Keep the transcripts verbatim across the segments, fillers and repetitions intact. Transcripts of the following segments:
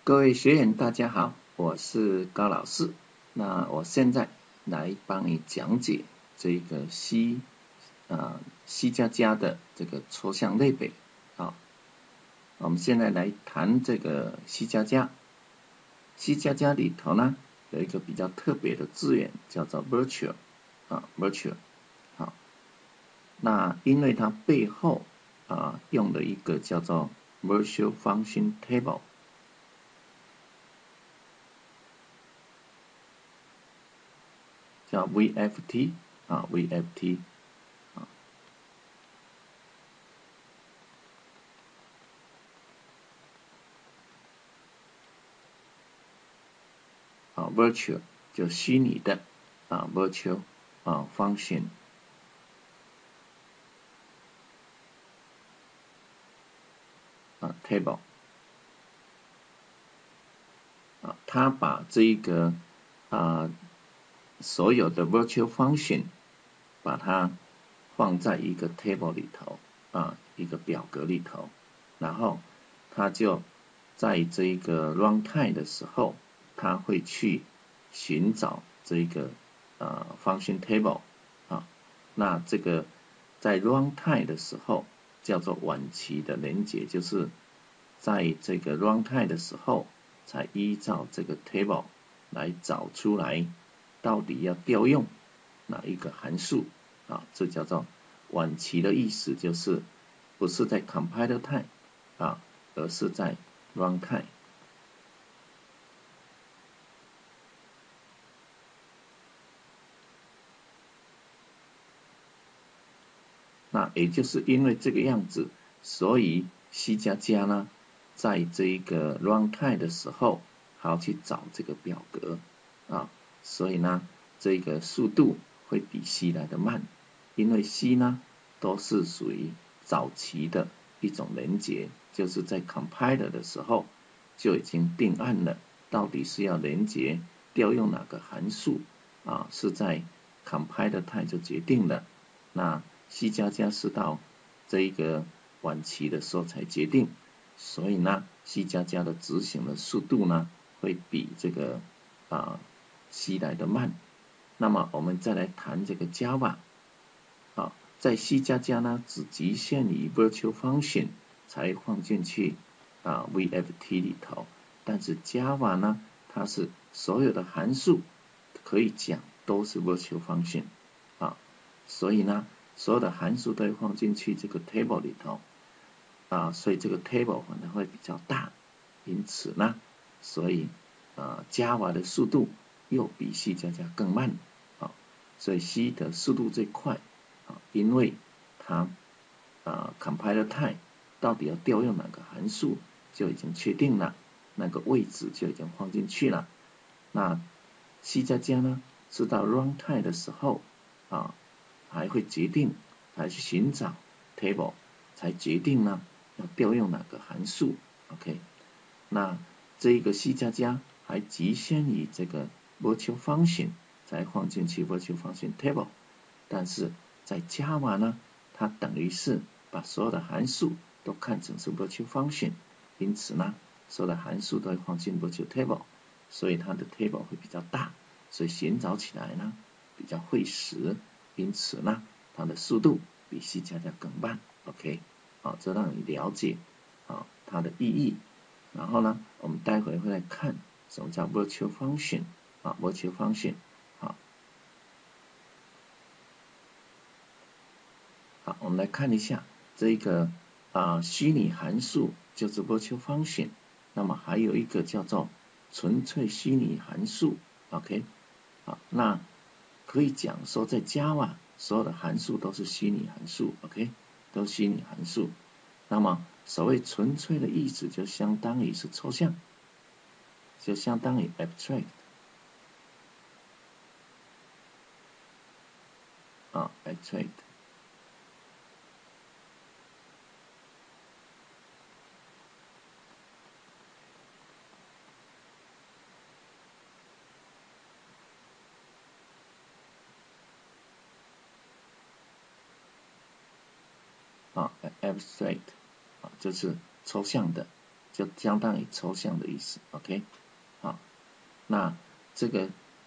各位学员大家好，我是高老师。那我现在来帮你讲解这个 C 啊 C 加加的这个抽象类别。好，我们现在来谈这个 C 加加。C 加加里头呢有一个比较特别的字眼叫做 virtual 啊 virtual。好，那因为它背后啊用了一个叫做 virtual function table。叫 V F T 啊 V F T 啊啊 virtual 就虚拟的啊 virtual 啊 function 啊 table 啊，它把这一个啊所有的 virtual function 把它放在一个 table 里头啊一个表格里头，然后它就在这一个 runtime 的时候，它会去寻找这个呃 function table 啊，那这个在 runtime 的时候叫做晚期的连结，就是在这个 runtime 的时候才依照这个 table 来找出来到底要调用哪一个函数啊，这叫做晚期的意思，就是不是在 compiler time 啊，而是在 runtime。那也就是因为这个样子，所以 C 加加呢，在这一个 runtime 的时候，还要去找这个表格啊，所以呢，这个速度会比 C 来的慢，因为 C 呢都是属于早期的一种连结，就是在 compiler 的时候就已经定案了，到底是要连结调用哪个函数啊，是在 compiler time 就决定了。那 C 加加是到这一个晚期的时候才决定，所以呢 C 加加的执行的速度呢会比这个啊 C 来的慢。那么我们再来谈这个 Java 啊，在 C 加加呢只局限于 virtual function 才放进去啊 V F T 里头，但是 Java 呢它是所有的函数可以讲都是 virtual function 啊，所以呢所有的函数都会放进去这个 table 里头啊，所以这个 table 可能会比较大，因此呢，所以啊 Java 的速度又比 C 加加更慢啊，所以 C 的速度最快啊，因为它啊 compiler time 到底要调用哪个函数就已经确定了，那个位置就已经放进去了。那 C 加加呢，是到 runtime 的时候啊，还会决定，还去寻找 table， 才决定呢要调用哪个函数。OK， 那这一个 C 加加还局限于这个 virtual function 才放进去 virtual function table， 但是在 Java 呢，它等于是把所有的函数都看成是 virtual function， 因此呢，所有的函数都会放进 virtual table， 所以它的 table 会比较大，所以寻找起来呢比较费时，因此呢，它的速度比 C 加加更慢。OK， 好，这让你了解啊它的意义。然后呢，我们待会会来看什么叫 virtual function 啊 virtual function 好，好，我们来看一下这个啊虚拟函数就是 virtual function， 那么还有一个叫做纯粹虚拟函数。OK， 好，那可以讲说在 Java 所有的函数都是虚拟函数 ，OK， 都虚拟函数。那么所谓纯粹的意思就相当于是抽象，就相当于 abstract 啊 abstract。啊 abstract 啊这是抽象的就相当于抽象的意思 ，OK， 好，那这个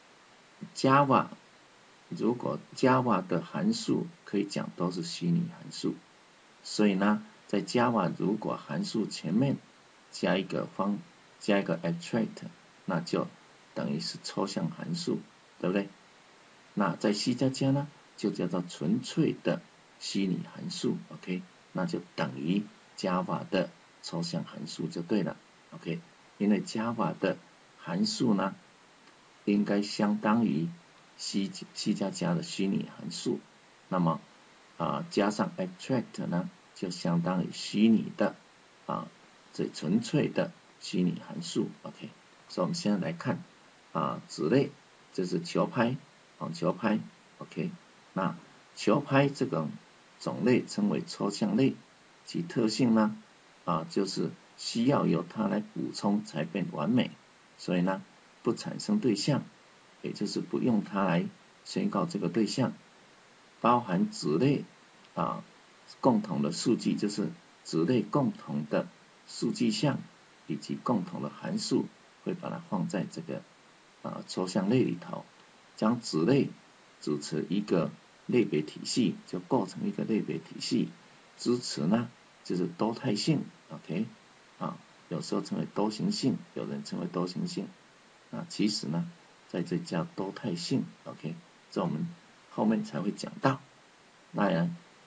Java 如果 Java 的函数可以讲都是虚拟函数，所以呢，在 Java 如果函数前面加一个方加一个 abstract， 那就等于是抽象函数，对不对？那在 C 加加呢，就叫做纯粹的虚拟函数 ，OK， 那就等于 Java 的抽象函数就对了 ，OK， 因为 Java 的函数呢，应该相当于 C C 加加的虚拟函数，那么啊加上 abstract 呢，就相当于虚拟的啊这纯粹的虚拟函数 ，OK， 所以我们现在来看啊子类，这是球拍，网球拍 ，OK， 那球拍这个种类称为抽象类，其特性呢啊就是需要由它来补充才变完美，所以呢不产生对象，也就是不用它来宣告这个对象，包含子类啊共同的数据，就是子类共同的数据项以及共同的函数，会把它放在这个啊抽象类里头，将子类组成一个类别体系，就构成一个类别体系。支持呢就是多态性 ，OK， 啊，有时候称为多形性，有人称为多形性，啊，其实呢在这叫多态性 ，OK， 这我们后面才会讲到。那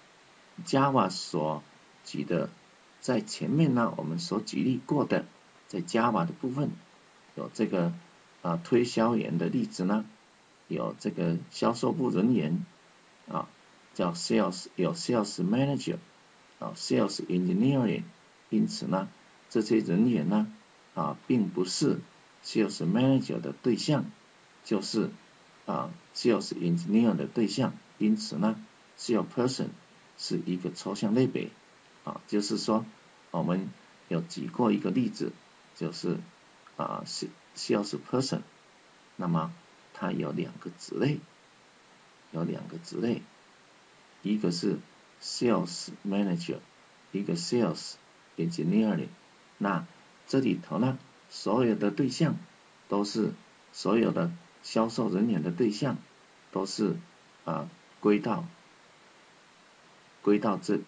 Java 所举的，在前面呢我们所举例过的，在 Java 的部分有这个啊推销员的例子呢，有这个销售部人员啊叫 sales， 有 sales manager 啊 sales engineering， 因此呢这些人员呢啊并不是 sales manager 的对象，就是啊 sales engineer 的对象，因此呢 sales person 是一个抽象类别啊，就是说我们有举过一个例子，就是啊 sales person， 那么它有两个子类，有两个子类，一个是 sales manager， 一个 sales engineering， 那这里头呢所有的对象都是所有的销售人员的对象都是啊归到归到这，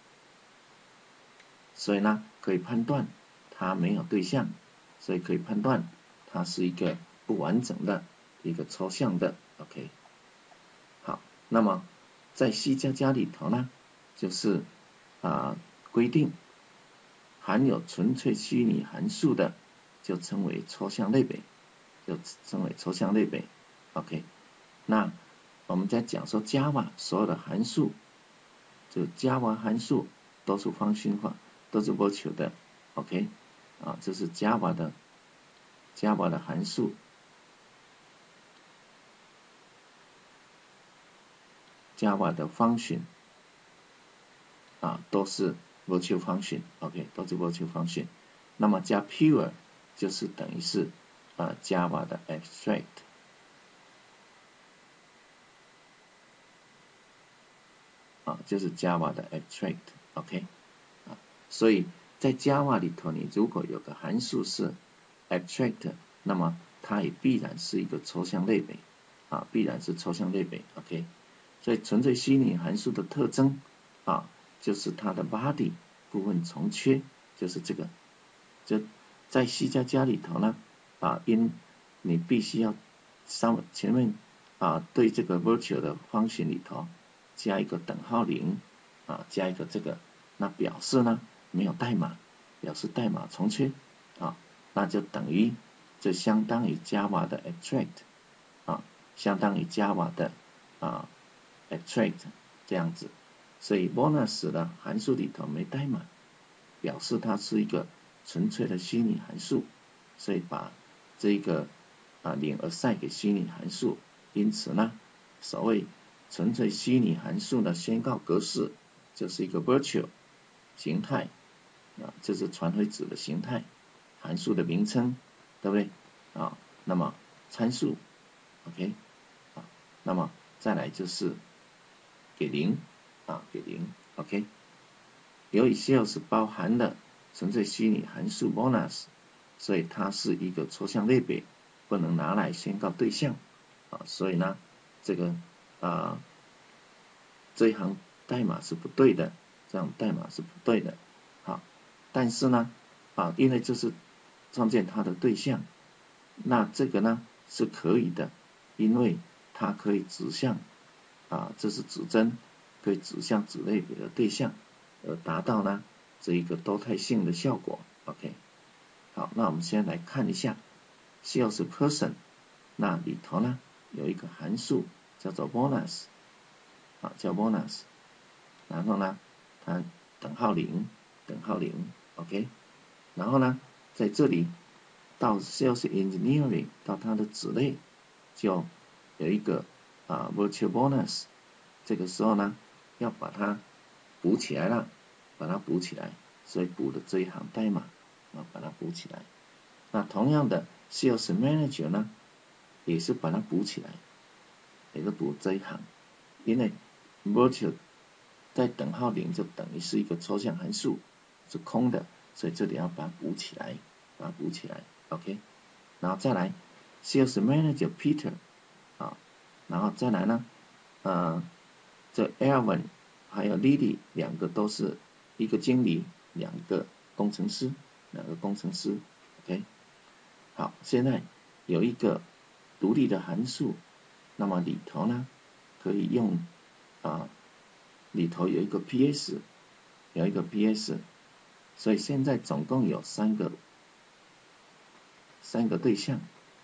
所以呢可以判断它没有对象，所以可以判断它是一个不完整的一个抽象的 OK。 好，那么在 C 加加里头呢就是啊规定含有纯粹虚拟函数的就称为抽象类别，就称为抽象类别 OK。 那我们在讲说 Java 所有的函数，就 Java 函数都是方形化，都是 virtual 的 OK 啊，这是 Java 的 Java 的函数，Java 的 function 啊都是 virtual function OK， 都是 virtual function。 那么加 pure 就是等于是啊 Java 的 abstract 啊，就是 Java 的 abstract OK 啊，所以在 Java 里头，你如果有个函数是 abstract， 那么它也必然是一个抽象类别啊，必然是抽象类别 OK。 所以纯粹虚拟函数的特征啊，就是它的 body 部分重缺，就是这个。就在 C 加加里头呢啊，因你必须要上前面啊对这个 virtual 的方形里头加一个等号零啊，加一个这个，那表示呢没有代码，表示代码重缺啊，那就等于这相当于 Java 的 abstract 啊，相当于 Java 的啊 abstract 这样子。所以 bonus 的函数里头没代码，表示它是一个纯粹的虚拟函数，所以把这个啊零 assign 给虚拟函数，因此呢所谓纯粹虚拟函数的宣告格式就是一个 virtual 形态啊，这是传回子的形态，函数的名称，对不对啊？那么参数 OK 啊，那么再来就是给零啊给零 OK。 由于 sales 包含了纯粹虚拟函数 bonus， 所以它是一个抽象类别，不能拿来宣告对象啊，所以呢，这个啊这一行代码是不对的，这样代码是不对的，好，但是呢啊，因为这是创建它的对象，那这个呢是可以的，因为它可以指向啊，这是指针，可以指向子类别的对象，而达到呢这一个多态性的效果。OK， 好，那我们先来看一下 salesperson， 那里头呢有一个函数叫做 bonus， 啊叫 bonus， 然后呢它等号零，等号零 ，OK， 然后呢在这里到 sales engineering 到它的子类就有一个啊 virtual bonus， 这个时候呢要把它补起来了，把它补起来，所以补的这一行代码啊把它补起来。那同样的 sales manager 呢也是把它补起来，也是补这一行，因为 virtual 在等号零就等于是一个抽象函数，是空的，所以这里要把它补起来，把它补起来 ，OK， 然后再来 sales manager Peter 啊，然后再来呢，呃，这 Alvin 还有 Lily 两个都是一个经理，两个工程师，两个工程师 ，OK， 好，现在有一个独立的函数，那么里头呢可以用啊，里头有一个 P S， 有一个 P S， 所以现在总共有三个三个对象，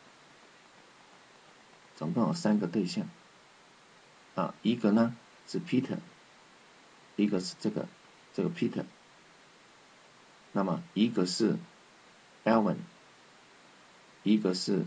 总共有三个对象啊，一个呢是 Peter， 一个是这个这个 Peter， 那么一个是 Alvin， 一个是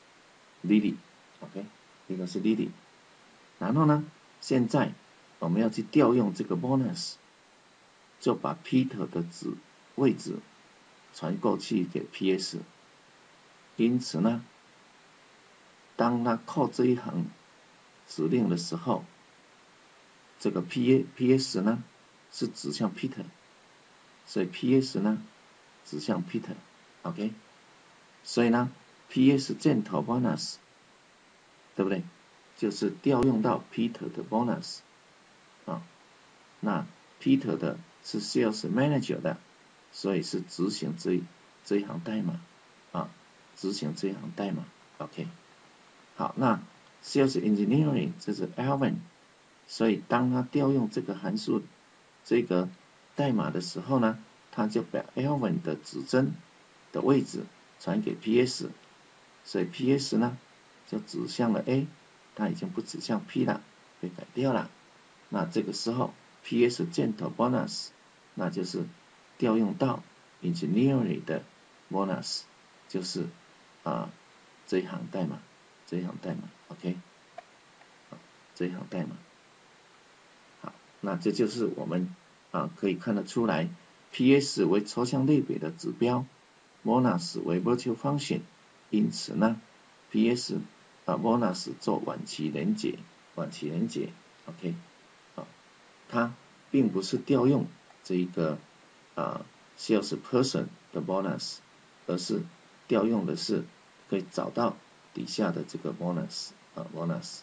Lily， OK， 一个是 Lily， 然后呢现在我们要去调用这个 bonus， 就把 Peter 的子位置传过去给 P S， 因此呢当他扣这一行指令的时候，这个 P S 呢是指向 Peter， 所以 P S 呢指向 Peter， OK， 所以呢 P S 箭头 bonus， 对不对？就是调用到 Peter 的 bonus 啊，那 Peter 的是 sales manager 的，所以是执行这一这一行代码啊，执行这一行代码 ，OK。好，那 sales engineering 这是 Alvin， 所以当他调用这个函数这个代码的时候呢，他就把 Alvin 的指针的位置传给 P S， 所以 P S 呢就指向了 A， 它已经不指向 P 了，被改掉了。那这个时候 P S 箭头 bonus， 那就是调用到 engineering 的 bonus， 就是啊这一行代码。这一行代码 ，OK， 好，这一行代码，好，那这就是我们啊可以看得出来 ，P S 为抽象类别的指标 ，bonus 为 virtual function， 因此呢 ，P S 啊 bonus 做晚期连结，晚期连结 ，OK， 啊，它并不是调用这一个啊 salesperson 的 bonus， 而是调用的是可以找到底下的这个 bonus 啊 bonus，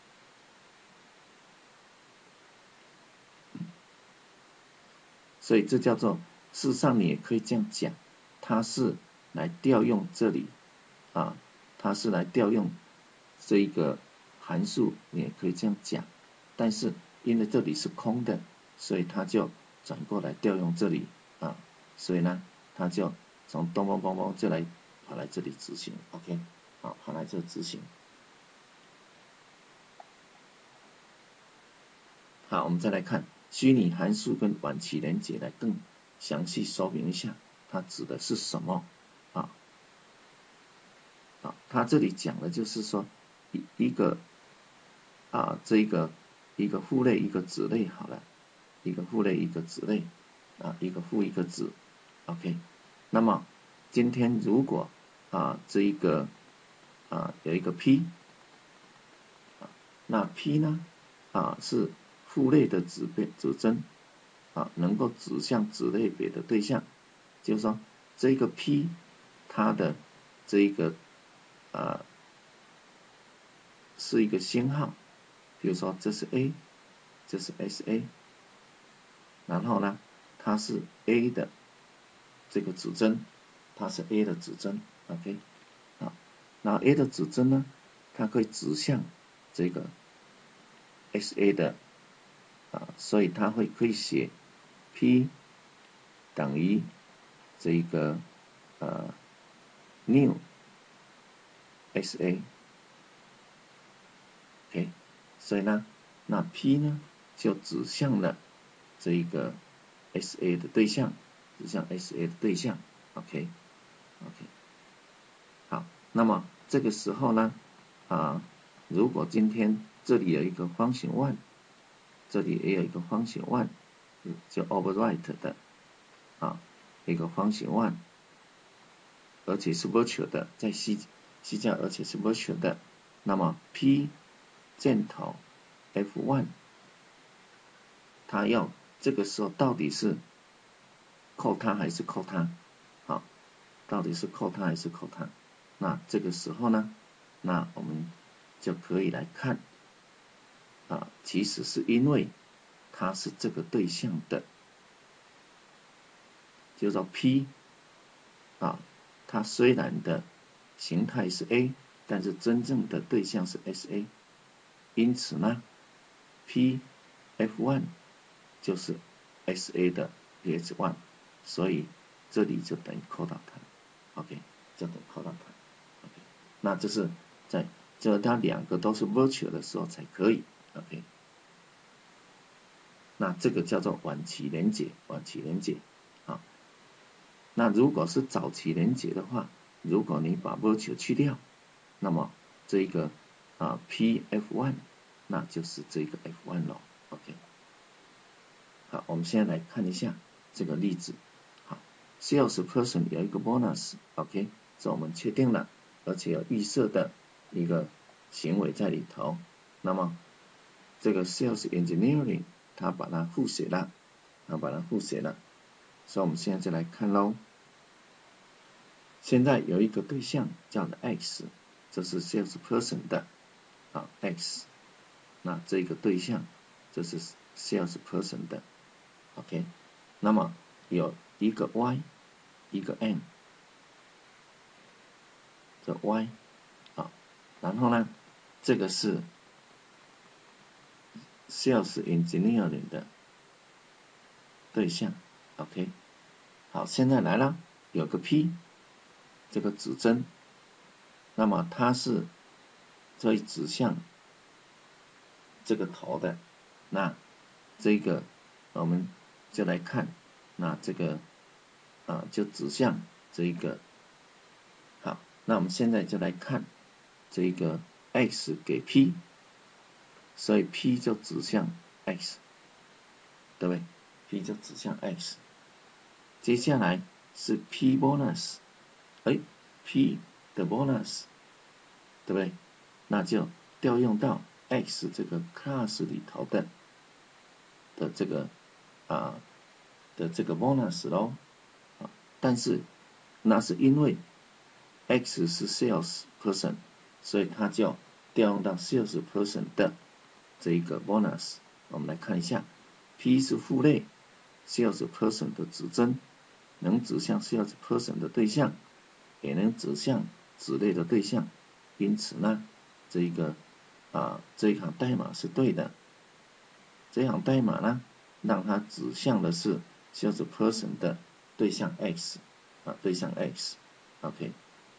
所以这叫做，事实上你也可以这样讲，它是来调用这里啊，它是来调用这一个函数，你也可以这样讲，但是因为这里是空的，所以它就转过来调用这里啊，所以呢，它就从咚咚咚咚就来跑来这里执行 ，OK， 好，跑来这执行。好，我们再来看虚拟函数跟晚期连结，来更详细说明一下它指的是什么啊？好，它这里讲的就是说一一个啊这一个一个父类一个子类好了，一个父类一个子类啊一个父一个子 ，OK。那么今天如果啊这一个啊有一个 P， 那 P 呢啊是父类的子别指针啊，能够指向子类别的对象， 就是说这个 P 它的这一个呃是一个星号，比如说这是 A， 这是 S A， 然后呢它是 A 的这个指针，它是 A 的指针 ，OK， 好，那 A 的指针呢，它可以指向这个 S A 的啊，所以它会可以写 P 等于这一个呃 new S A，OK， 所以呢，那 P 呢就指向了这一个 S A 的对象，指向 S A 的对象 ，OK，OK， 好，那么这个时候呢，啊，如果今天这里有一个方形one，这里也有一个方形one，就 overwrite 的啊一个方形one，而且是 virtual 的，在 C C 加而且是 virtual 的，那么 P 箭头 F 一， 它要这个时候到底是扣它还是扣它？好，到底是扣它还是扣它？那这个时候呢，那我们就可以来看啊，其实是因为它是这个对象的，就叫 P 啊，它虽然的形态是 A， 但是真正的对象是 S A， 因此呢 P F 一 就是 S A 的 P H 一， 所以这里就等于扣到它 ，OK， 就等于扣到它 ，OK， 那这是在这它两个都是 virtual 的时候才可以 ，OK， 那这个叫做晚期连结，晚期连结，好，那如果是早期连结的话，如果你把 virtual 去掉，那么这个啊 P F 一 那就是这个 F 一 咯 ，OK。好，我们现在来看一下这个例子。好 ，sales person 有一个 bonus，OK， 这我们确定了，而且有预设的一个行为在里头。那么这个 sales engineering 它把它复写了，它把它复写了。所以我们现在就来看喽。现在有一个对象叫做 X， 这是 sales person 的啊 X， 那这个对象这是 sales person 的。OK， 那么有一个 Y， 一个 M， 这 Y 啊，然后呢，这个是 Sales Engineering 的对象 ，OK， 好，现在来了，有个 P， 这个指针，那么它是可以指向这个头的，那这个我们就来看，那这个啊就指向这一个，好，那我们现在就来看这个 X 给 P， 所以 P 就指向 X， 对不对 ？P 就指向 X， 接下来是 P bonus， 哎 ，P 的 bonus， 对不对？那就调用到 X 这个 class 里头的的这个啊的这个 bonus 咯，但是那是因为 X 是 sales person， 所以它就调用到 sales person 的这一个 bonus。我们来看一下 ，P 是父类 sales person 的指针，能指向 sales person 的对象，也能指向子类的对象，因此呢，这一个啊这一行代码是对的。这行代码呢，让它指向的是 sales person 的对象 X 啊，对象 X，OK。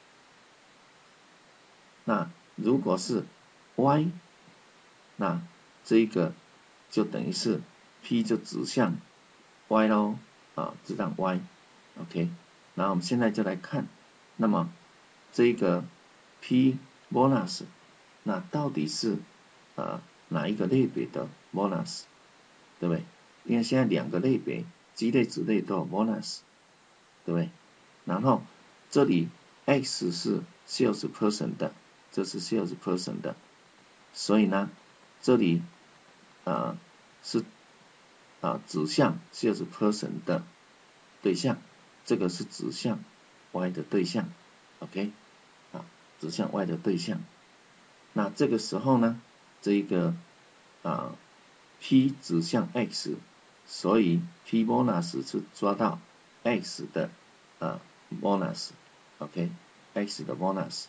那如果是 Y， 那这一个就等于是 P 就指向 Y 咯，啊，指向 Y，OK。然后我们现在就来看，那么这个 P bonus， 那到底是啊哪一个类别的 bonus， 对不对？因为现在两个类别，鸡类、子类都有 bonus， 对不对？然后这里 X 是 sales person 的。这是 sales person 的，所以呢，这里啊、呃、是啊、呃、指向 sales person 的对象， 这个是指向 y 的对象 ，OK， 啊，指向 y 的对象。那这个时候呢，这一个啊 P 指向 x， 所以 P bonus 是抓到 x 的啊 bonus，OK，x 的 bonus。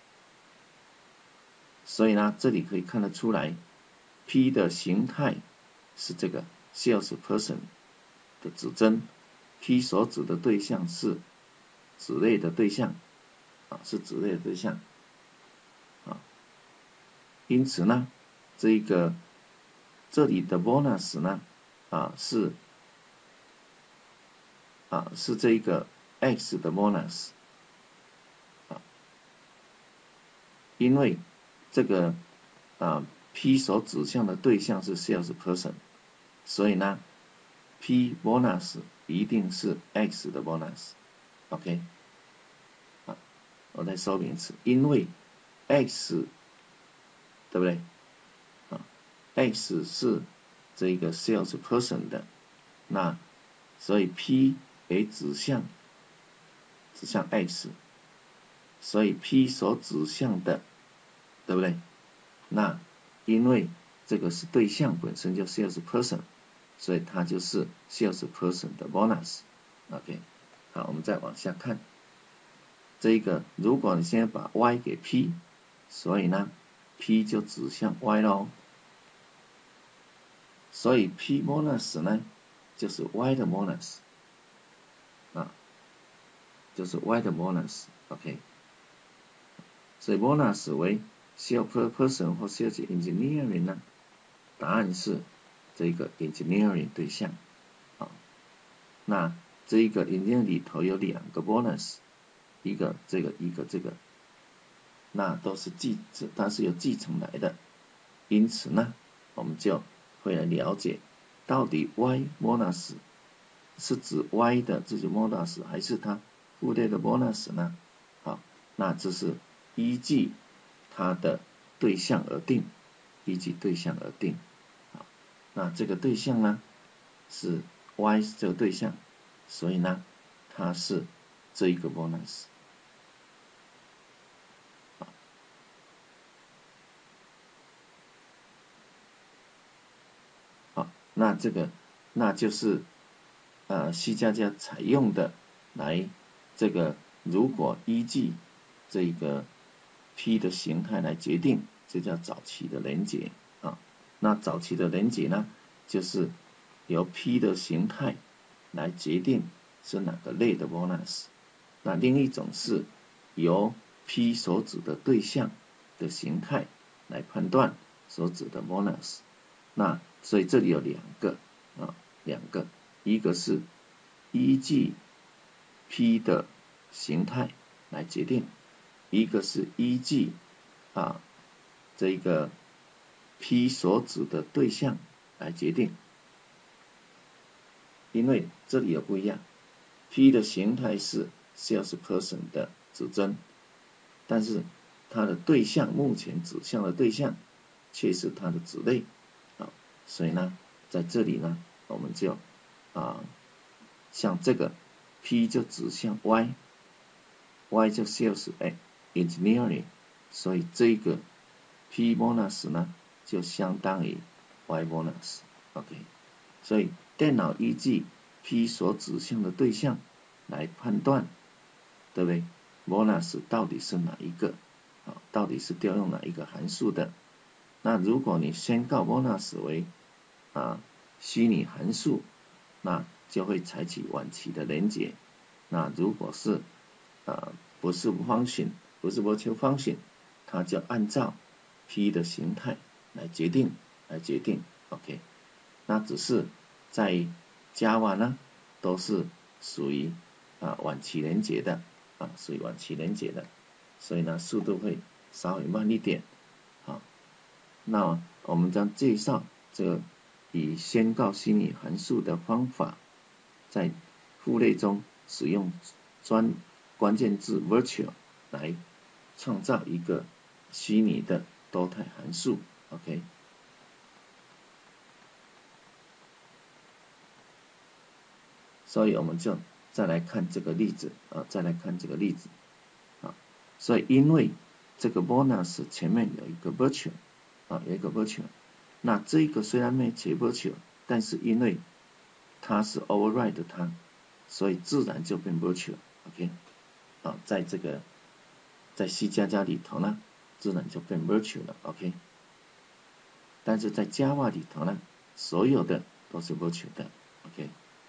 所以呢，这里可以看得出来 ，P 的形态是这个 salesperson 的指针 ，P 所指的对象是子类的对象，啊，是子类的对象，啊，因此呢，这一个这里的 bonus 呢，啊是啊是这一个 x 的 bonus， 啊，因为这个啊 P 所指向的对象是 salesperson， 所以呢 P bonus 一定是 x 的 bonus，OK， 啊，我再说明一次，因为 x 对不对？啊 ，x 是这个 salesperson 的，那所以 P 也指向指向 x， 所以 P 所指向的，对不对？那因为这个是对象本身就 salesperson， 所以它就是 salesperson 的 bonus。OK， 好，我们再往下看，这一个如果你现在把 y 给 P， 所以呢 P 就指向 y 咯，所以 P bonus 呢就是 y 的 bonus， 啊，就是 y 的 bonus。OK， 所以 bonus 为 salesperson 或 sales engineering 呢，答案是这个 engineering 对象，啊，那这一个 engineering 里头有两个 bonus， 一个这个一个这个，那都是继它是由继承来的，因此呢，我们就会来了解到底 y bonus 是指 y 的这些 bonus 还是它附带的 bonus 呢？好，那这是依据它的对象而定，依据对象而定。好，那这个对象呢是 y 是这个对象，所以呢它是这一个 bonus。好，那这个那就是呃 C 加加采用的来这个如果依据这个 P 的形态来决定，这叫早期的连结啊。那早期的连结呢，就是由 P 的形态来决定是哪个类的 bonus。那另一种是由 P 所指的对象的形态来判断所指的 bonus。那所以这里有两个啊，两个，一个是依据 P 的形态来决定，一个是依据啊这个 P 所指的对象来决定，因为这里有不一样 ，P 的形态是 salesperson 的指针，但是它的对象目前指向的对象却是它的子类，啊，所以呢，在这里呢，我们就啊，像这个 P 就指向 Y，Y 就 sales engineering， 所以这个 P bonus 呢就相当于 Y bonus，OK， 所以电脑依据 P 所指向的对象来判断，对不对 ？bonus 到底是哪一个？啊，到底是调用哪一个函数的？那如果你宣告 bonus 为啊虚拟函数，那就会采取晚期的连结。那如果是啊不是function，不是 virtual function， 它就按照 P 的形态来决定，来决定 ，OK。那只是在 Java 呢，都是属于啊晚期连结的，啊属于晚期连结的，所以呢速度会稍微慢一点，好。那我们将介绍这个以宣告虚拟函数的方法，在父类中使用专关键字 virtual 来创造一个虚拟的多态函数 ，OK。所以我们就再来看这个例子啊，再来看这个例子啊，所以因为这个 bonus 前面有一个 virtual 啊，有一个 virtual， 那这一个虽然没写 virtual， 但是因为它是 override 它，所以自然就变 virtual。OK， 啊，在这个在 C 加加里头呢，自然就变 virtual 了。OK， 但是在 Java 里头呢，所有的都是 virtual 的。OK，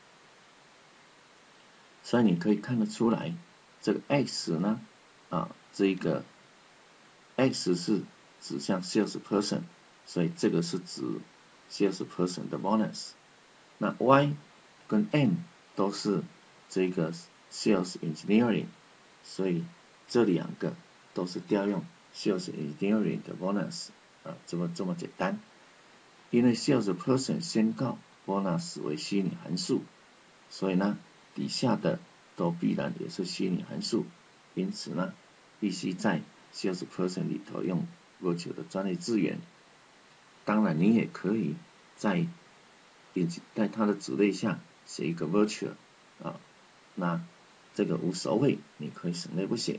所以你可以看得出来，这个 X 呢，啊，这一个 X 是指向 salesperson， 所以这个是指 salesperson 的 bonus。那 Y 跟 N 都是这个 sales engineering， 所以这两个都是调用 sales engineering 的 bonus 啊，这么这么简单。因为 salesperson 宣告 bonus 为虚拟函数，所以呢，底下的都必然也是虚拟函数，因此呢，必须在 salesperson 里头用 virtual 的专类字元。当然，你也可以在在它的子类下写一个 virtual 啊，那这个无所谓，你可以省略不写。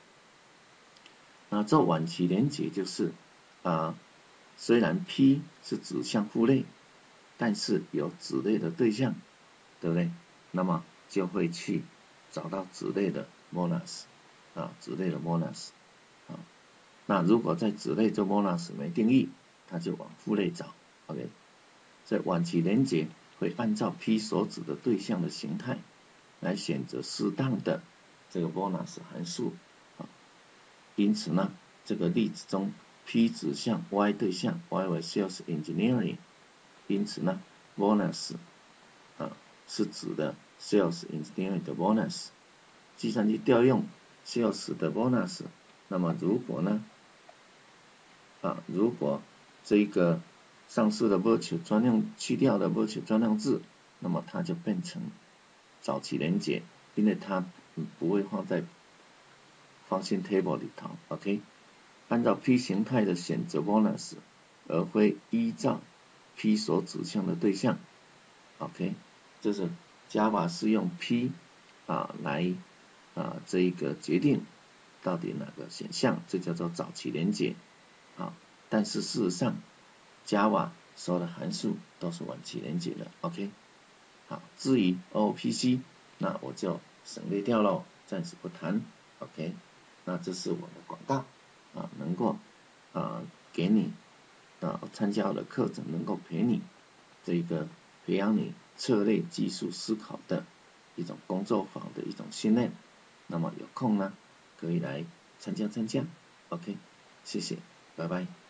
那这晚期连结就是啊，虽然 P 是指向父类，但是有子类的对象，对不对？那么就会去找到子类的 bonus 啊，子类的 bonus 啊。那如果在子类这 bonus 没定义，它就往父类找。OK， 在晚期连结会按照 P 所指的对象的形态来选择适当的这个 bonus 函数啊。因此呢，这个例子中 P 指向 Y 对象 Y 为 sales engineering， 因此呢 bonus 啊是指的 sales engineering 的 bonus。计算机调用 sales 的 bonus， 那么如果呢啊如果这个上述的 virtual 专用去掉的 virtual 专用字，那么它就变成早期连结，因为它不会放在function table 里头。 OK， 按照 P 形态的选择 bonus， 而非依照 P 所指向的对象。 OK， 这是 Java 是用 P 啊来啊这一个决定到底哪个选项，这叫做早期连结啊。但是事实上 Java 所有的函数都是晚期连结的。 OK， 好，至于 O O P C 那我就省略掉咯，暂时不谈。 OK， 那这是我的广告啊，能够啊给你啊参加我的课程，能够陪你这个培养你策略技术思考的一种工作坊的一种训练。那么有空呢可以来参加参加。 OK， 谢谢，拜拜。